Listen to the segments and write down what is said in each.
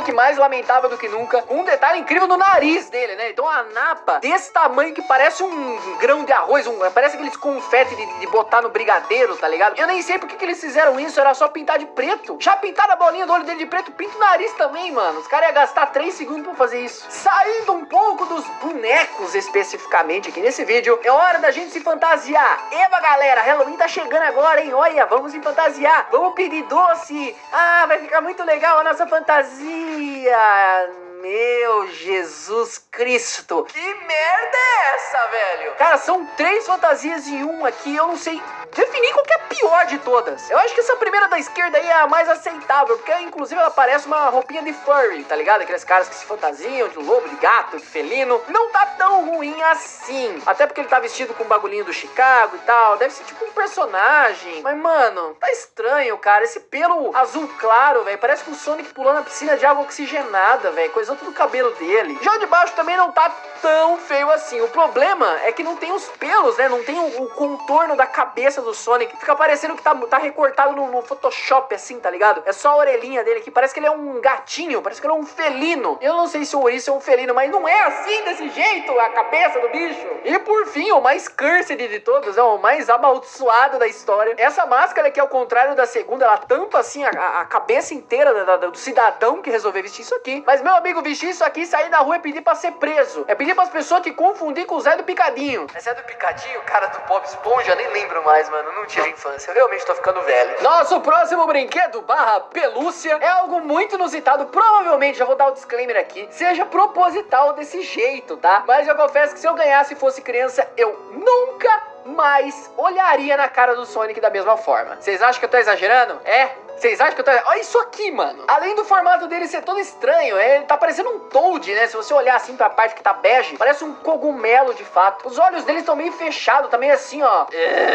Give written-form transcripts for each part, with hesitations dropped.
Sonic mais lamentável do que nunca, com um detalhe incrível no nariz dele, né? Então a napa desse tamanho que parece um grão de arroz, parece aqueles confete de botar no brigadeiro, tá ligado? Eu nem sei por que eles fizeram isso, era só pintar de preto. Já pintaram a bolinha do olho dele de preto, pinta o nariz também, mano. Os caras iam gastar 3 segundos pra fazer isso. Saindo um pouco dos bonecos especificamente aqui nesse vídeo, é hora da gente se fantasiar. Eba, galera, Halloween tá chegando agora, hein? Olha, vamos se fantasiar. Vamos pedir doce. Ah, vai ficar muito legal a nossa fantasia. Meu Jesus Cristo. Que merda é essa, velho? Cara, são 3 fantasias em um aqui. Eu não sei definir qual que é a pior de todas. Eu acho que essa primeira da esquerda aí é a mais aceitável, porque inclusive ela parece uma roupinha de furry, tá ligado? Aqueles caras que se fantasiam de lobo, de gato, de felino. Não tá tão ruim assim. Até porque ele tá vestido com o bagulhinho do Chicago e tal. Deve ser tipo um personagem. Mas, mano, tá estranho, cara. Esse pelo azul claro, velho. Parece que o Sonic pulou na piscina de água oxigenada, velho. Coisou tudo o cabelo dele. Já o de baixo também não tá tão feio assim. O problema é que não tem os pelos, né? Não tem o contorno da cabeça do Sonic. Fica parecendo que tá recortado no Photoshop, assim, tá ligado? É só a orelhinha dele aqui. Parece que ele é um gatinho. Parece que ele é um felino. Eu não sei se o ouriço é um felino, mas não é assim, desse jeito, a cabeça do bicho. E por fim, o mais cursed de todos, é o mais amaldiçoado da história. Essa máscara aqui, ao contrário da segunda, ela tampa, assim, a cabeça inteira do cidadão que resolveu vestir isso aqui. Mas, meu amigo, vestir isso aqui, sair na rua é pedir pra ser preso. É pedir pras pessoas que confundir com o Zé do Picadinho. É Zé do Picadinho, cara do Bob Esponja? Nem lembro mais, mano. Não tive infância. Eu realmente tô ficando velho. Nosso próximo brinquedo barra pelúcia é algo muito inusitado. Provavelmente, já vou dar o disclaimer aqui, seja proposital desse jeito, tá? Mas eu confesso que se eu ganhasse e fosse criança, eu nunca mais olharia na cara do Sonic da mesma forma. Vocês acham que eu tô exagerando? É? Vocês acham que eu tô... Olha isso aqui, mano. Além do formato dele ser todo estranho, ele tá parecendo um Toad, né? Se você olhar assim pra parte que tá bege, parece um cogumelo de fato. Os olhos dele estão meio fechados, tá meio assim, ó.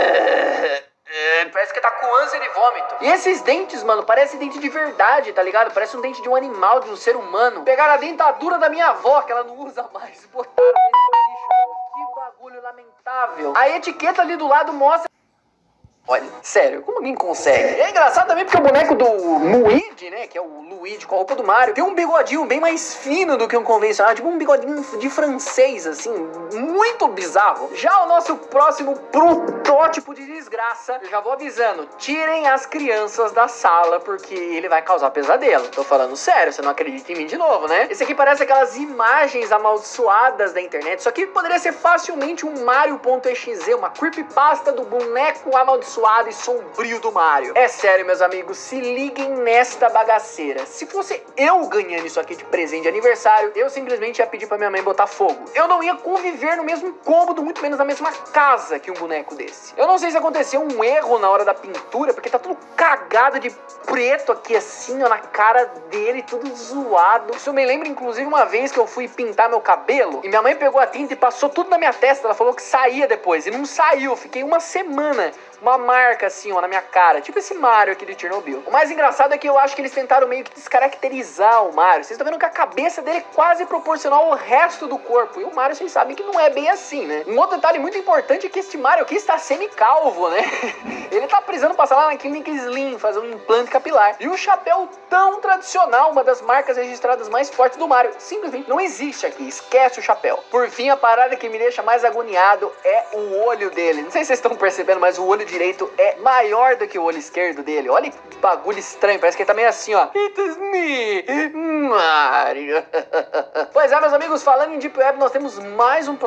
Parece que tá com ânsia de vômito. E esses dentes, mano, parece dente de verdade, tá ligado? Parece um dente de um animal, de um ser humano. Pegaram a dentadura da minha avó, que ela não usa mais, botaram nesse lixo. Que bagulho lamentável. A etiqueta ali do lado mostra... Olha, sério, como alguém consegue? É engraçado também porque o boneco do Luigi, né, que é o Luigi com a roupa do Mario, tem um bigodinho bem mais fino do que um convencional, tipo um bigodinho de francês, assim, muito bizarro. Já o nosso próximo protótipo de desgraça, eu já vou avisando, tirem as crianças da sala, porque ele vai causar pesadelo. Tô falando sério, você não acredita em mim de novo, né? Esse aqui parece aquelas imagens amaldiçoadas da internet, isso aqui poderia ser facilmente um Mario.exe, uma creepypasta do boneco amaldiçoado e sombrio do Mario. É sério, meus amigos, se liguem nesta bagaceira. Se fosse eu ganhando isso aqui de presente de aniversário, eu simplesmente ia pedir pra minha mãe botar fogo. Eu não ia conviver no mesmo cômodo, muito menos na mesma casa que um boneco desse. Eu não sei se aconteceu um erro na hora da pintura, porque tá tudo cagado de preto aqui assim, ó, na cara dele, tudo zoado. Isso me lembra, inclusive, uma vez que eu fui pintar meu cabelo e minha mãe pegou a tinta e passou tudo na minha testa. Ela falou que saía depois, e não saiu. Eu fiquei uma semana, uma marca assim, ó, na minha cara, tipo esse Mario aqui de Chernobyl. O mais engraçado é que eu acho que eles tentaram meio que descaracterizar o Mario. Vocês estão vendo que a cabeça dele é quase proporcional ao resto do corpo, e o Mario, vocês sabem que não é bem assim, né? Um outro detalhe muito importante é que este Mario aqui está semicalvo, né? Ele tá precisando passar lá na Clínica Slim, fazer um implante capilar. E o chapéu tão tradicional, uma das marcas registradas mais fortes do Mario, simplesmente não existe aqui, esquece o chapéu. Por fim, a parada que me deixa mais agoniado é o olho dele. Não sei se vocês estão percebendo, mas o olho direito é maior do que o olho esquerdo dele. Olha que bagulho estranho, parece que ele tá meio assim, ó. It's me, Mario. Pois é, meus amigos, falando em Deep Web, nós temos mais um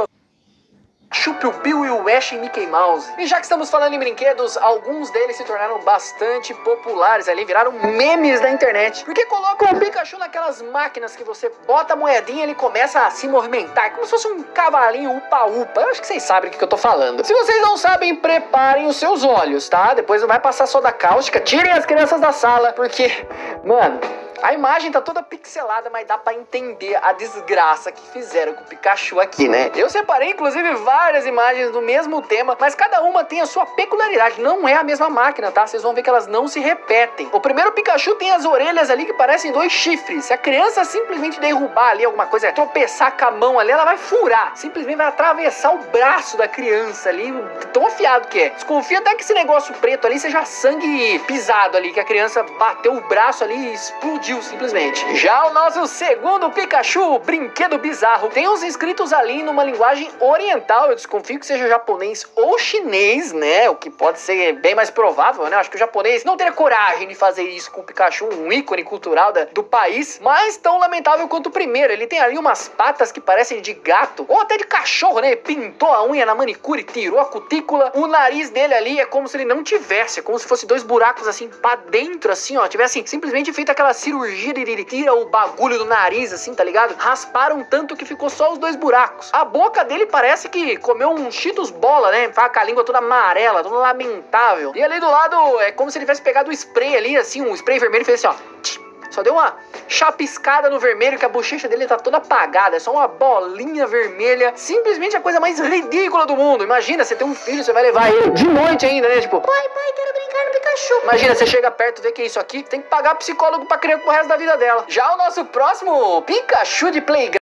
Piu Piu e o Ash e Mickey Mouse. E já que estamos falando em brinquedos, alguns deles se tornaram bastante populares ali, viraram memes da internet. Porque colocam o Pikachu naquelas máquinas que você bota a moedinha e ele começa a se movimentar, como se fosse um cavalinho upa-upa. Eu acho que vocês sabem do que eu tô falando. Se vocês não sabem, preparem os seus olhos, tá? Depois não vai passar só da cáustica. Tirem as crianças da sala, porque, mano, a imagem tá toda pixelada, mas dá pra entender a desgraça que fizeram com o Pikachu aqui, né? Eu separei, inclusive, várias imagens do mesmo tema, mas cada uma tem a sua peculiaridade. Não é a mesma máquina, tá? Vocês vão ver que elas não se repetem. O primeiro Pikachu tem as orelhas ali que parecem 2 chifres. Se a criança simplesmente derrubar ali alguma coisa, tropeçar com a mão ali, ela vai furar. Simplesmente vai atravessar o braço da criança ali, tão afiado que é. Desconfia até que esse negócio preto ali seja sangue pisado ali, que a criança bateu o braço ali e explodiu imbecil, simplesmente. Já o nosso segundo Pikachu, brinquedo bizarro, tem uns inscritos ali numa linguagem oriental, eu desconfio que seja japonês ou chinês, né? O que pode ser bem mais provável, né? Acho que o japonês não teria coragem de fazer isso com o Pikachu, um ícone cultural do país, mas tão lamentável quanto o primeiro. Ele tem ali umas patas que parecem de gato, ou até de cachorro, né? Pintou a unha na manicure, tirou a cutícula, o nariz dele ali é como se ele não tivesse, é como se fosse dois buracos assim pra dentro, assim, ó, tivesse simplesmente feito aquela cirurgia de tira o bagulho do nariz, assim, tá ligado? Rasparam tanto que ficou só os dois buracos. A boca dele parece que comeu um Cheetos bola, né? Tá com a língua toda amarela, toda lamentável. E ali do lado é como se ele tivesse pegado um spray ali, assim, um spray vermelho e fez assim, ó. Só deu uma chapiscada no vermelho, que a bochecha dele tá toda apagada. É só uma bolinha vermelha. Simplesmente a coisa mais ridícula do mundo. Imagina, você tem um filho, você vai levar ele de noite ainda, né? Tipo, pai, quero brincar no Pikachu. Imagina, você chega perto, vê que é isso aqui, tem que pagar psicólogo pra criança pro resto da vida dela. Já o nosso próximo Pikachu de Playground